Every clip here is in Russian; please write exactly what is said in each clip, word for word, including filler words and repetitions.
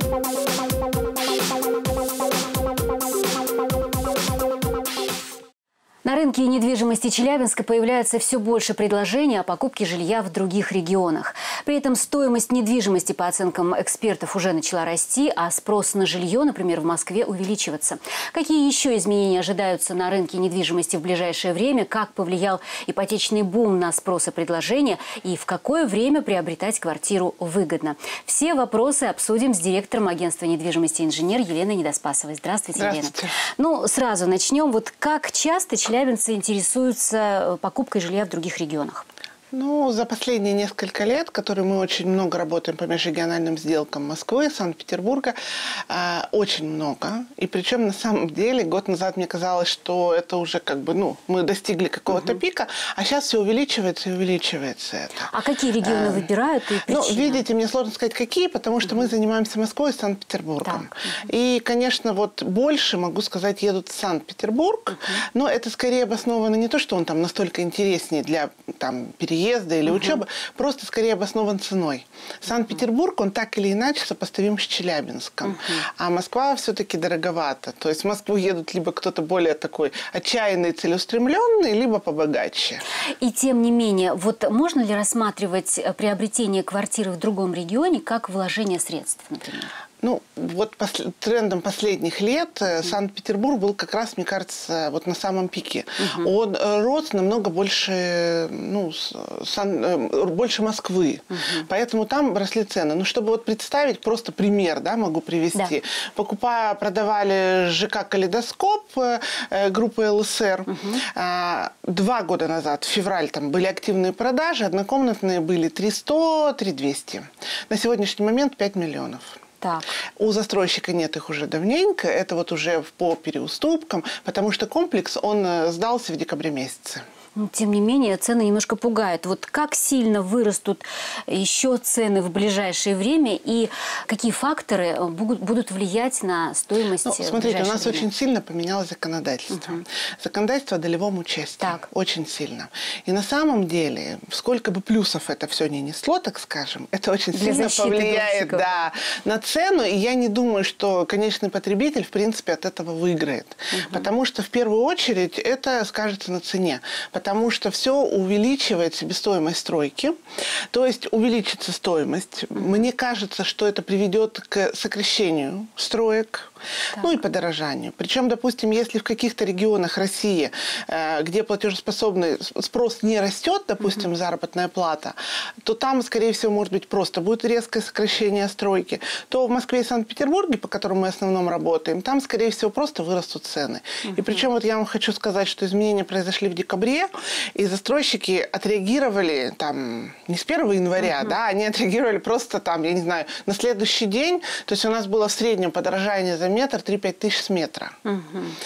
На рынке недвижимости Челябинска появляется все больше предложений о покупке жилья в других регионах. При этом стоимость недвижимости, по оценкам экспертов, уже начала расти, а спрос на жилье, например, в Москве, увеличиваться. Какие еще изменения ожидаются на рынке недвижимости в ближайшее время? Как повлиял ипотечный бум на спрос и предложение? И в какое время приобретать квартиру выгодно? Все вопросы обсудим с директором агентства недвижимости «Инженер» Еленой Недоспасовой. Здравствуйте, Здравствуйте, Елена. Ну, сразу начнем. Вот как часто челябинцы интересуются покупкой жилья в других регионах? Ну, за последние несколько лет, которые мы очень много работаем по межрегиональным сделкам Москвы, Санкт-Петербурга, э, очень много. И причем на самом деле год назад мне казалось, что это уже как бы, ну, мы достигли какого-то угу. пика, а сейчас все увеличивается и увеличивается это. А какие регионы э, выбирают и причина? Ну, видите, мне сложно сказать, какие, потому что угу. мы занимаемся Москвой и Санкт-Петербургом. Угу. И, конечно, вот больше, могу сказать, едут в Санкт-Петербург, угу. но это скорее обосновано не то, что он там настолько интереснее для там переезда, или учебы, uh-huh. просто скорее обоснован ценой. Санкт-Петербург, он так или иначе сопоставим с Челябинском. Uh-huh. А Москва все-таки дороговата. То есть в Москву едут либо кто-то более такой отчаянный, целеустремленный, либо побогаче. И тем не менее, вот можно ли рассматривать приобретение квартиры в другом регионе как вложение средств, например? Ну, вот пос- трендом последних лет mm-hmm. Санкт-Петербург был как раз, мне кажется, вот на самом пике. Mm-hmm. Он э, рос намного больше, ну, сан, э, больше Москвы. Mm-hmm. Поэтому там росли цены. Ну, чтобы вот представить, просто пример, да, могу привести. Да. Покупая, продавали ЖК «Калейдоскоп» э, группы эл эс эр. Mm-hmm. Э, два года назад, в феврале, там были активные продажи. Однокомнатные были три сто, три двести. На сегодняшний момент пять миллионов. Так. У застройщика нет их уже давненько, это вот уже по переуступкам, потому что комплекс, он сдался в декабре месяце. Тем не менее, цены немножко пугают. Вот как сильно вырастут еще цены в ближайшее время и какие факторы будут влиять на стоимость? Ну, смотрите, у нас время? очень сильно поменялось законодательство. Угу. Законодательство о долевом участии. Так. Очень сильно. И на самом деле, сколько бы плюсов это все не несло, так скажем, это очень Для сильно повлияет да, на цену. И я не думаю, что конечный потребитель, в принципе, от этого выиграет. Угу. Потому что, в первую очередь, это скажется на цене. Потому что все увеличивает себестоимость стройки, то есть увеличится стоимость. Мне кажется, что это приведет к сокращению строек, так. ну и подорожанию. Причем, допустим, если в каких-то регионах России, где платежеспособный спрос не растет, допустим, угу. заработная плата, то там, скорее всего, может быть, просто будет резкое сокращение стройки. То в Москве и Санкт-Петербурге, по которым мы в основном работаем, там, скорее всего, просто вырастут цены. Угу. И причем вот я вам хочу сказать, что изменения произошли в декабре, и застройщики отреагировали там не с первого января, uh-huh. да, они отреагировали просто там, я не знаю, на следующий день. То есть у нас было в среднем подорожание за метр три-пять тысяч с метра. Uh-huh.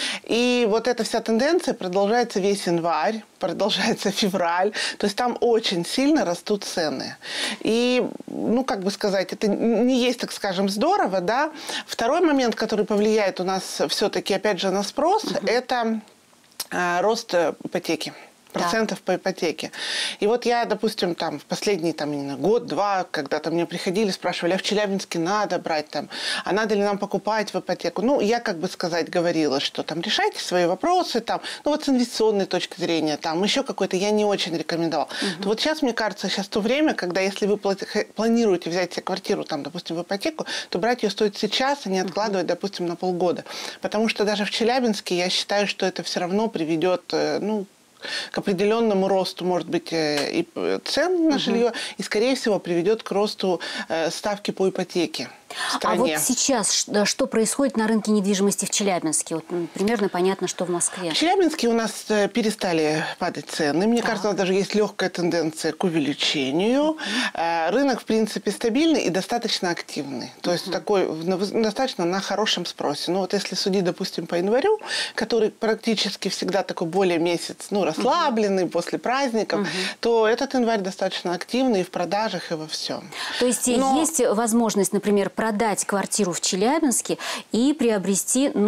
И вот эта вся тенденция продолжается весь январь, продолжается февраль. То есть там очень сильно растут цены. И, ну, как бы сказать, это не есть, так скажем, здорово, да. Второй момент, который повлияет у нас все-таки, опять же, на спрос, uh-huh. это э, рост ипотеки. Процентов да. по ипотеке. И вот я, допустим, там в последний там, год-два, когда-то мне приходили, спрашивали, а в Челябинске надо брать там, а надо ли нам покупать в ипотеку? Ну, я, как бы сказать, говорила, что там решайте свои вопросы, там, ну вот с инвестиционной точки зрения, там еще какой-то я не очень рекомендовала. Угу. То вот сейчас, мне кажется, сейчас то время, когда если вы планируете взять себе квартиру, там, допустим, в ипотеку, то брать ее стоит сейчас, а не откладывать, угу. допустим, на полгода. Потому что даже в Челябинске я считаю, что это все равно приведет, ну, к определенному росту, может быть, и цен на жилье, угу. и, скорее всего, приведет к росту ставки по ипотеке. А вот сейчас что происходит на рынке недвижимости в Челябинске? Вот, примерно понятно, что в Москве. В Челябинске у нас перестали падать цены. Мне да. кажется, у нас даже есть легкая тенденция к увеличению. Uh-huh. Рынок, в принципе, стабильный и достаточно активный. То есть uh-huh. такой достаточно на хорошем спросе. Ну вот если судить, допустим, по январю, который практически всегда такой более месяц, ну, расслабленный uh-huh. после праздников, uh-huh. то этот январь достаточно активный и в продажах, и во всем. То есть Но... есть возможность, например, продать квартиру в Челябинске и приобрести, ну,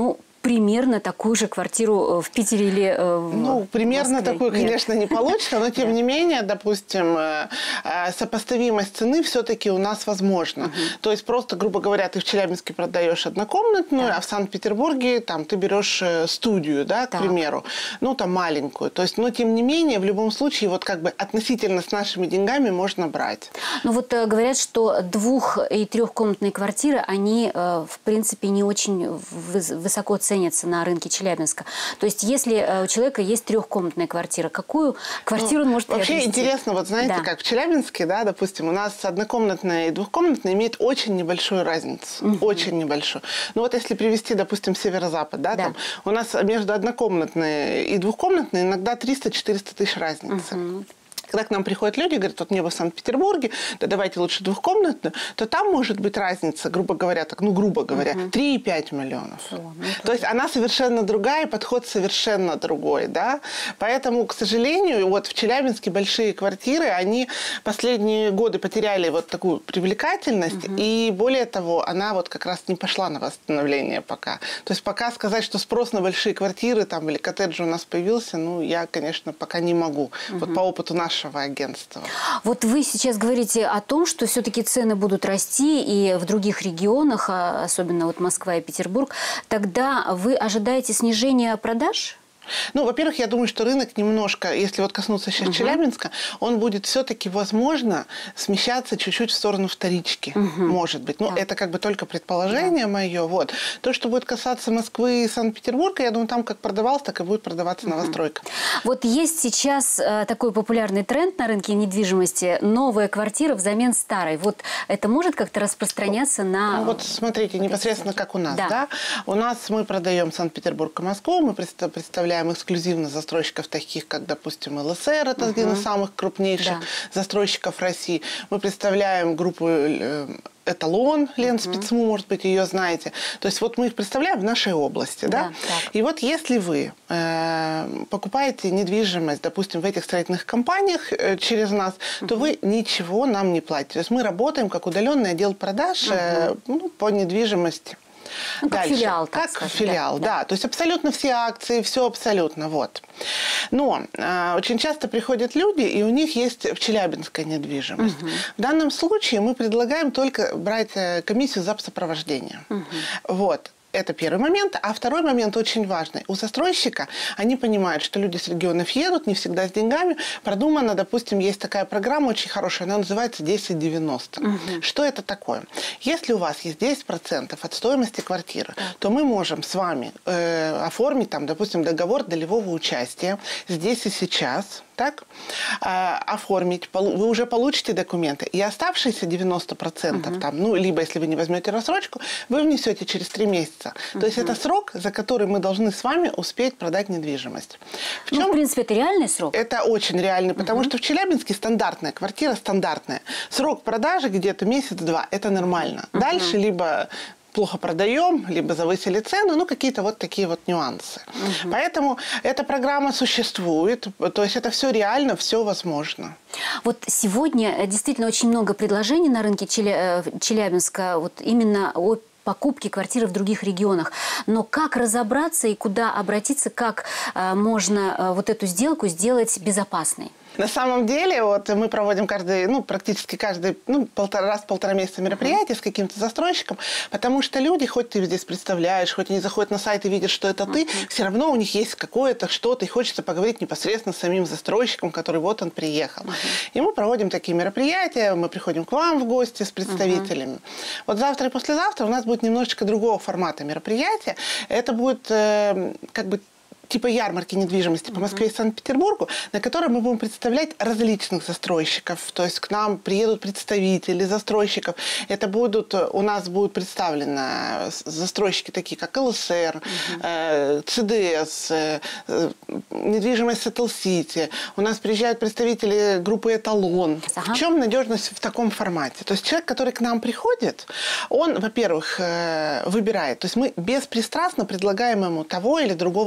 примерно такую же квартиру в Питере или в Ну, примерно Москве? такую, Нет. конечно, не получится, но тем не менее, допустим, сопоставимость цены все-таки у нас возможна. То есть просто, грубо говоря, ты в Челябинске продаешь однокомнатную, а в Санкт-Петербурге там ты берешь студию, да, к примеру, ну, там маленькую. То есть, но тем не менее, в любом случае, вот как бы относительно с нашими деньгами можно брать. Ну вот э, говорят, что двух- и трехкомнатные квартиры, они, э, в принципе, не очень выс- высоко ценятся на рынке Челябинска. То есть, если э, у человека есть трехкомнатная квартира, какую квартиру ну, он может вообще приобрести? интересно, вот знаете, Да. как в Челябинске, да, допустим, у нас однокомнатная и двухкомнатная имеют очень небольшую разницу. Угу. Очень небольшую. Ну вот если привести, допустим, северо-запад, да, да. Там, у нас между однокомнатной и двухкомнатной иногда триста-четыреста тысяч разницы. Угу. Когда к нам приходят люди, говорят, вот мне в Санкт-Петербурге, да давайте лучше двухкомнатную, то там может быть разница, грубо говоря, так, ну, грубо говоря, uh-huh. три и пять миллионов. О, ну, то есть она совершенно другая, подход совершенно другой, да. Поэтому, к сожалению, вот в Челябинске большие квартиры, они последние годы потеряли вот такую привлекательность, uh-huh. и более того, она вот как раз не пошла на восстановление пока. То есть пока сказать, что спрос на большие квартиры там или коттеджи у нас появился, ну, я, конечно, пока не могу. Uh-huh. Вот по опыту нашего агентства. Вот вы сейчас говорите о том, что все-таки цены будут расти и в других регионах, особенно вот Москва и Петербург. Тогда вы ожидаете снижения продаж? Ну, во-первых, я думаю, что рынок немножко, если вот коснуться сейчас uh-huh. Челябинска, он будет все-таки, возможно, смещаться чуть-чуть в сторону вторички. Uh-huh. Может быть. Ну, да. Это как бы только предположение да. мое. Вот. То, что будет касаться Москвы и Санкт-Петербурга, я думаю, там как продавалось, так и будет продаваться uh-huh. новостройка. Вот есть сейчас э, такой популярный тренд на рынке недвижимости. Новая квартира взамен старой. Вот это может как-то распространяться на... Ну, вот смотрите, непосредственно как у нас. Да. Да? У нас мы продаем Санкт-Петербург и Москву, мы представляем эксклюзивно застройщиков, таких как, допустим, эл эс эр, это uh-huh. один из самых крупнейших да. застройщиков России. Мы представляем группу «Эталон», Ленспецму, uh-huh. может быть, ее знаете. То есть вот мы их представляем в нашей области. Да? Да, и вот если вы э, покупаете недвижимость, допустим, в этих строительных компаниях э, через нас, uh-huh. то вы ничего нам не платите. То есть мы работаем как удаленный отдел продаж uh-huh. э, ну, по недвижимости. Ну, как Дальше. филиал, так как скажем. филиал, да, да. То есть абсолютно все акции, все абсолютно, вот. Но э, очень часто приходят люди, и у них есть в Челябинской недвижимость. Угу. В данном случае мы предлагаем только брать комиссию за сопровождение. Угу. Вот. Это первый момент. А второй момент очень важный. У застройщика они понимают, что люди с регионов едут, не всегда с деньгами. Продумано, допустим, есть такая программа очень хорошая, она называется десять девяносто. Угу. Что это такое? Если у вас есть десять процентов от стоимости квартиры, да. то мы можем с вами э, оформить, там, допустим, договор долевого участия здесь и сейчас. Так, э, оформить, вы уже получите документы, и оставшиеся девяносто процентов, uh-huh. там, ну, либо если вы не возьмете рассрочку, вы внесете через три месяца. Uh-huh. То есть это срок, за который мы должны с вами успеть продать недвижимость. В, ну, чем... в принципе, это реальный срок? Это очень реальный, потому uh-huh. что в Челябинске стандартная квартира, стандартная. Срок продажи где-то месяц-два, это нормально. Uh-huh. Дальше либо... плохо продаем, либо завысили цену, ну, какие-то вот такие вот нюансы. Угу. Поэтому эта программа существует, то есть это все реально, все возможно. Вот сегодня действительно очень много предложений на рынке Челя... Челябинска, вот именно о покупки квартиры в других регионах. Но как разобраться и куда обратиться, как э, можно э, вот эту сделку сделать безопасной? На самом деле, вот мы проводим каждый, ну, практически каждый, ну, полтора, раз в полтора месяца мероприятие uh-huh. с каким-то застройщиком, потому что люди, хоть ты здесь представляешь, хоть они заходят на сайт и видят, что это uh-huh. ты, все равно у них есть какое-то что-то, и хочется поговорить непосредственно с самим застройщиком, который вот он приехал. Uh-huh. И мы проводим такие мероприятия, мы приходим к вам в гости с представителями. Uh-huh. Вот завтра и послезавтра у нас будет немножечко другого формата мероприятия. Это будет э, как бы типа ярмарки недвижимости по Москве и Санкт-Петербургу, на которой мы будем представлять различных застройщиков. То есть к нам приедут представители застройщиков. Это будут, у нас будут представлены застройщики такие, как эл эс эр, угу. э, цэ дэ эс, э, недвижимость Сеттл Сити. У нас приезжают представители группы «Эталон». Ага. В чем надежность в таком формате? То есть человек, который к нам приходит, он, во-первых, э, выбирает. То есть мы беспристрастно предлагаем ему того или другого застройщика.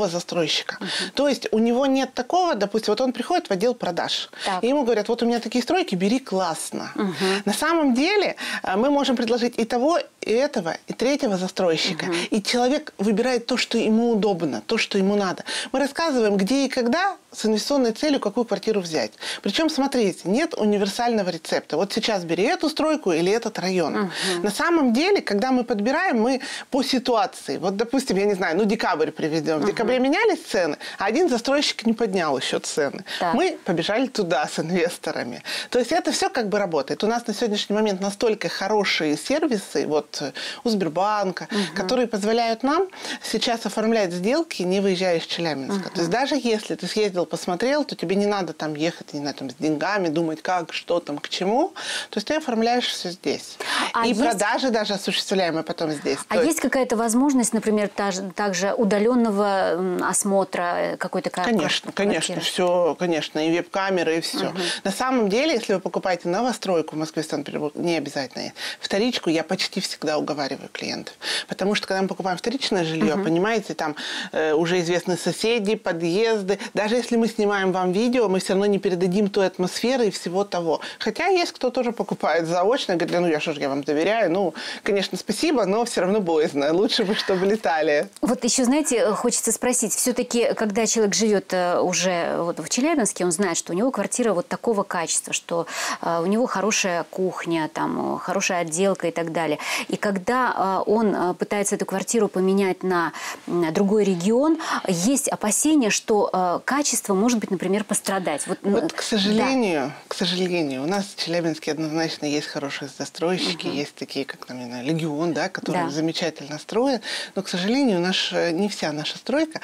застройщика. Uh-huh. То есть у него нет такого, допустим, вот он приходит в отдел продаж, так. и ему говорят, вот у меня такие стройки, бери, классно. Uh-huh. На самом деле мы можем предложить и того, и этого, и третьего застройщика. Uh-huh. И человек выбирает то, что ему удобно, то, что ему надо. Мы рассказываем, где и когда с инвестиционной целью какую квартиру взять. Причем, смотрите, нет универсального рецепта. Вот сейчас бери эту стройку или этот район. Uh-huh. На самом деле, когда мы подбираем, мы по ситуации. Вот, допустим, я не знаю, ну, декабрь приведем. В uh-huh. декабре менялись цены, а один застройщик не поднял еще цены. Так. Мы побежали туда с инвесторами. То есть это все как бы работает. У нас на сегодняшний момент настолько хорошие сервисы, вот у Сбербанка, uh-huh. которые позволяют нам сейчас оформлять сделки, не выезжая из Челябинска. Uh-huh. То есть даже если ты съездил, посмотрел, то тебе не надо там ехать, не знаю, там, с деньгами, думать, как, что там, к чему. То есть ты оформляешь все здесь. А и есть... продажи даже осуществляемые потом здесь. А то есть какая-то возможность, например, также удаленного осмотра какой-то квартиры? Конечно, конечно, все, конечно, и веб-камеры, и все. Uh-huh. На самом деле, если вы покупаете новостройку в Москве, Санкт-Петербург, не обязательно. Вторичку я почти всегда уговариваю клиентов. Потому что, когда мы покупаем вторичное жилье, uh-huh. понимаете, там э, уже известны соседи, подъезды. Даже если мы снимаем вам видео, мы все равно не передадим той атмосферы и всего того. Хотя есть кто тоже покупает заочно, говорит, ну я что ж, я вам доверяю. Ну, конечно, спасибо, но все равно боязно. Лучше бы, чтобы летали. Вот еще, знаете, хочется спросить, все-таки, когда человек живет уже вот в Челябинске, он знает, что у него квартира вот такого качества, что у него хорошая кухня, там, хорошая отделка и так далее. И когда он пытается эту квартиру поменять на другой регион, есть опасения, что качество может быть, например, пострадать. Вот, вот к сожалению, да. к сожалению, у нас в Челябинске однозначно есть хорошие застройщики, угу. есть такие, как, там, не знаю, Легион, да, которые да. замечательно строят, но, к сожалению, наш, не вся наша стройка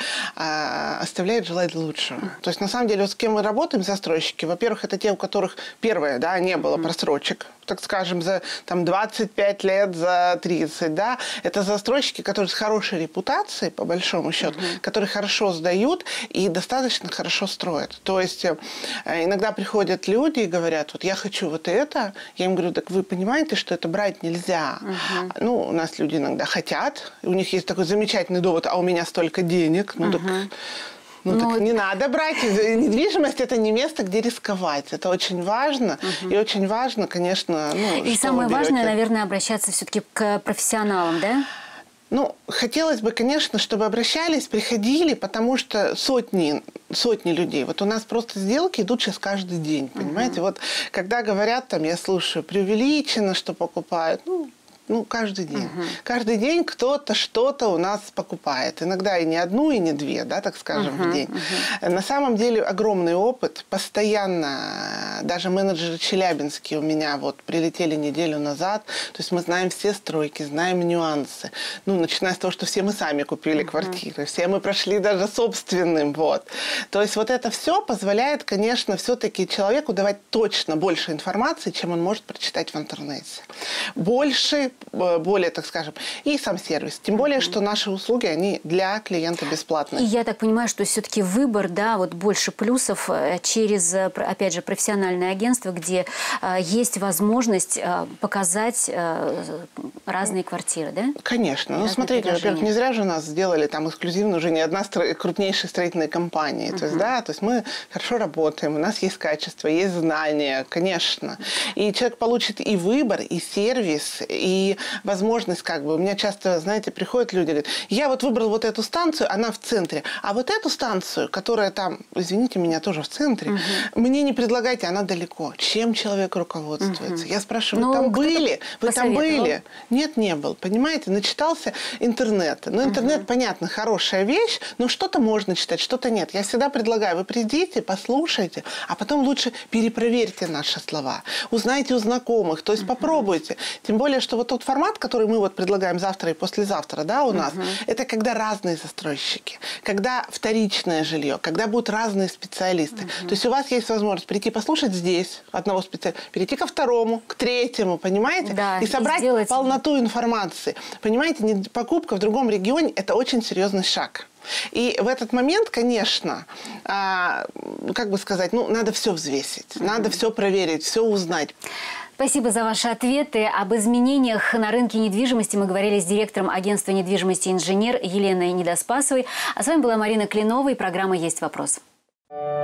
а, оставляет желать лучшего. Угу. То есть, на самом деле, вот с кем мы работаем, застройщики, во-первых, это те, у которых, первое, да, не было угу. просрочек, так скажем, за там, двадцать пять лет, за тридцать, да, это застройщики, которые с хорошей репутацией, по большому счету, угу. которые хорошо сдают и достаточно хорошо строят. То есть э, иногда приходят люди и говорят, вот я хочу вот это, я им говорю, так вы понимаете, что это брать нельзя. Угу. Ну, у нас люди иногда хотят, у них есть такой замечательный довод, а у меня столько денег, ну угу. так... Ну, ну, так не надо брать. Недвижимость – это не место, где рисковать. Это очень важно. Угу. И очень важно, конечно… Ну, и самое важное, наверное, обращаться все-таки к профессионалам, да? Ну, хотелось бы, конечно, чтобы обращались, приходили, потому что сотни, сотни людей. Вот у нас просто сделки идут сейчас каждый день, понимаете? Uh-huh. Вот когда говорят, там, я слушаю, преувеличено, что покупают, ну… Ну, каждый день. Uh-huh. Каждый день кто-то что-то у нас покупает. Иногда и не одну, и не две, да, так скажем, uh-huh. в день. Uh-huh. На самом деле огромный опыт. Постоянно, даже менеджеры челябинские у меня вот прилетели неделю назад. То есть мы знаем все стройки, знаем нюансы. Ну, начиная с того, что все мы сами купили uh-huh. квартиры, все мы прошли даже собственным. Вот. То есть вот это все позволяет, конечно, все-таки человеку давать точно больше информации, чем он может прочитать в интернете. Больше более, так скажем, и сам сервис. Тем более, что наши услуги, они для клиента бесплатные. И я так понимаю, что все-таки выбор, да, вот больше плюсов через, опять же, профессиональное агентство, где э, есть возможность э, показать э, разные квартиры, да? Конечно. Ну, смотрите, во-первых, не зря же нас сделали там эксклюзивно уже не одна стро... крупнейшая строительная компания. Uh-huh. То есть, да, то есть мы хорошо работаем, у нас есть качество, есть знания, конечно. И человек получит и выбор, и сервис, и И возможность, как бы, у меня часто, знаете, приходят люди, говорят, я вот выбрал вот эту станцию, она в центре, а вот эту станцию, которая там, извините меня, тоже в центре, угу. мне не предлагайте, она далеко. Чем человек руководствуется? Угу. Я спрашиваю, вы ну, там были? Вы там были? Нет, не был. Понимаете, начитался интернета. Ну, интернет, угу. понятно, хорошая вещь, но что-то можно читать, что-то нет. Я всегда предлагаю, вы придите, послушайте, а потом лучше перепроверьте наши слова. Узнайте у знакомых, то есть угу. попробуйте. Тем более, что вот тот формат, который мы вот предлагаем завтра и послезавтра, да, у нас, uh-huh. это когда разные застройщики, когда вторичное жилье, когда будут разные специалисты. Uh-huh. То есть у вас есть возможность прийти послушать здесь одного специалиста, перейти ко второму, к третьему, понимаете? Да, и собрать и сделать... полноту информации. Понимаете, не, покупка в другом регионе – это очень серьезный шаг. И в этот момент, конечно, а, как бы сказать, ну, надо все взвесить, mm-hmm. надо все проверить, все узнать. Спасибо за ваши ответы. Об изменениях на рынке недвижимости мы говорили с директором агентства недвижимости «Инженер» Еленой Недоспасовой. А с вами была Марина Клинова и программа «Есть вопрос».